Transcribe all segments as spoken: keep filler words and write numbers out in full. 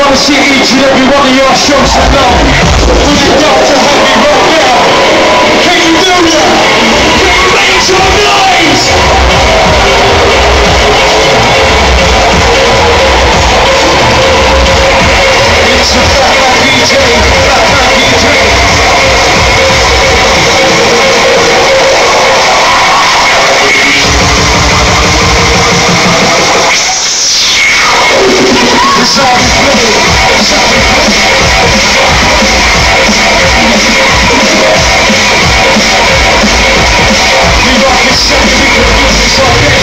wanna see each and every one of y'all show some love. When you got to help me right now. Can you do that? Can you make some noise? It's a Fatman D J, Fatman D J. It's all good. It's all good. We rock it seven, we can do this all day.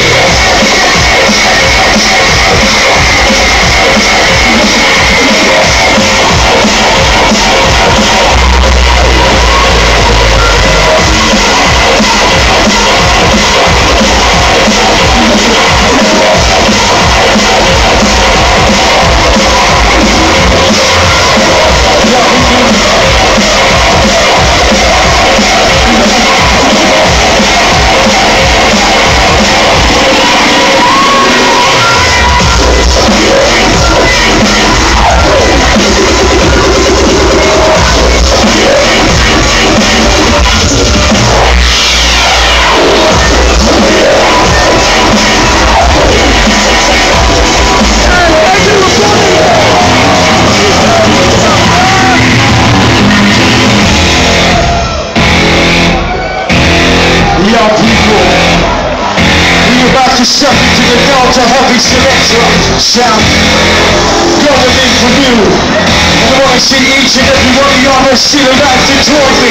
Step into the Delta Heavy Selection sound going in for you. And I want to see each and every one of y'all that's still alive to join me.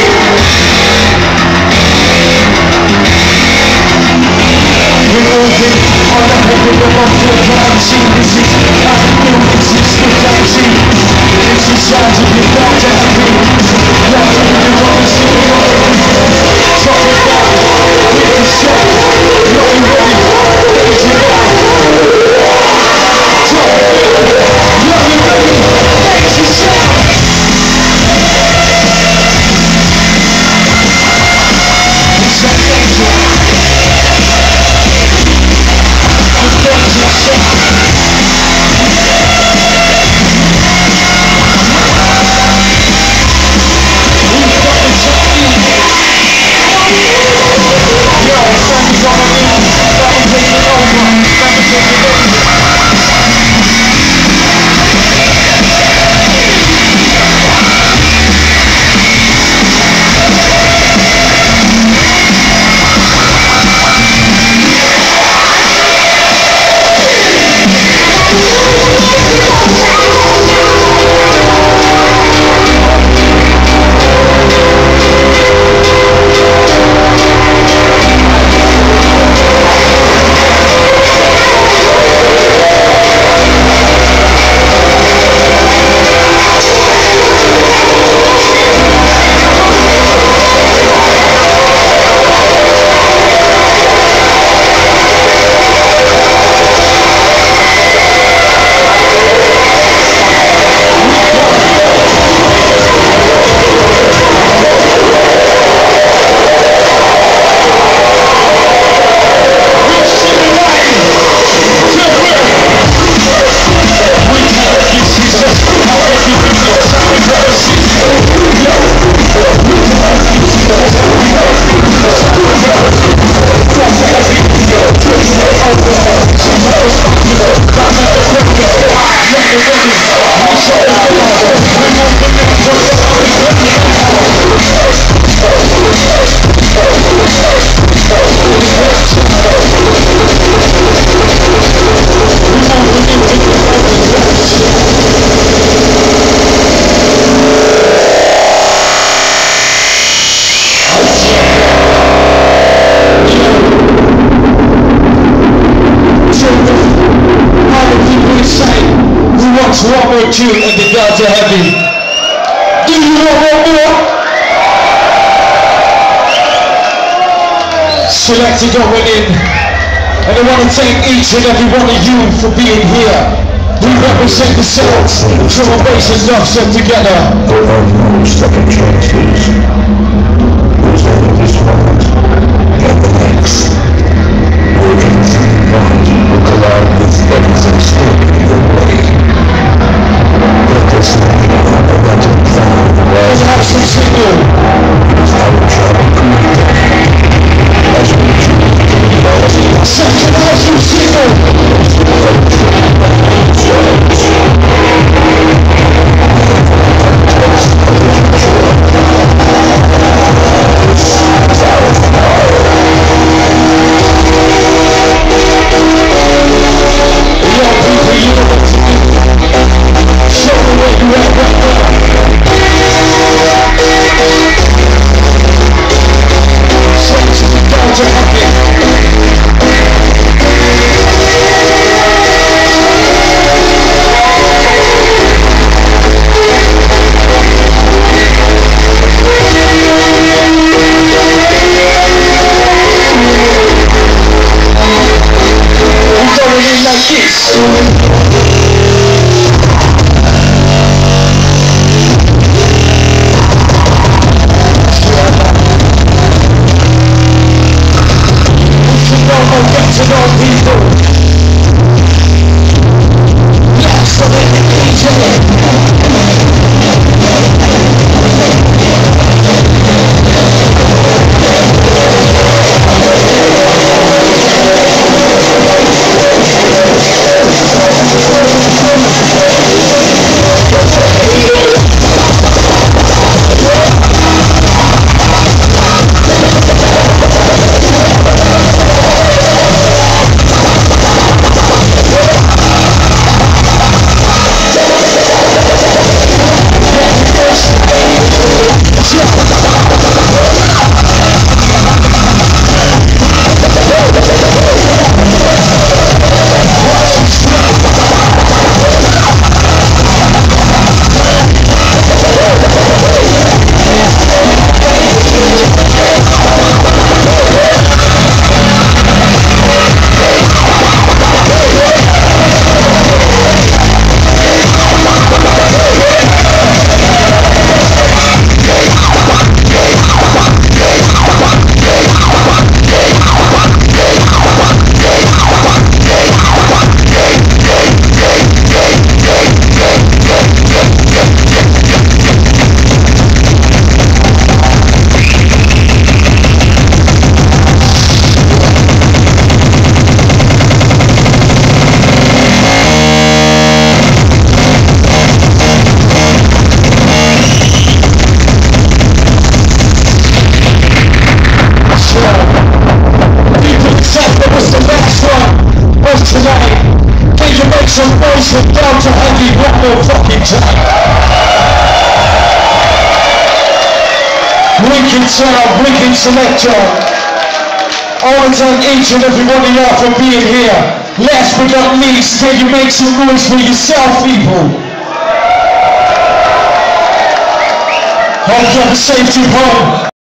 We're moving on up with the love to the crime scene. This is how we do this is the crime scene. This is sounds of the Delta Heavy. Love to the one see the other. Drop it down with the soul. Are you ready? Raise it up. Drop it. Are you ready? Raise it up. It's a danger. The danger sound. We've got the technique. Yo, Sammy's coming in. Sammy's taking over. Sammy's taking over. One more tune at the Delta Heavy. Do you want one more? Selector going in. And I want to thank each and every one of you for being here. We represent the South, drum and bass and dubstep together. There are no second chances. There's only this moment and the next. Working through minds will collide with everything standing in your way. noise from down to heavy one more fucking time. Wicked sound, wicked selector. I want to thank each and every one of y'all for being here. Last but not least, can you make some noise for yourself, people? Hope you have a safe trip home.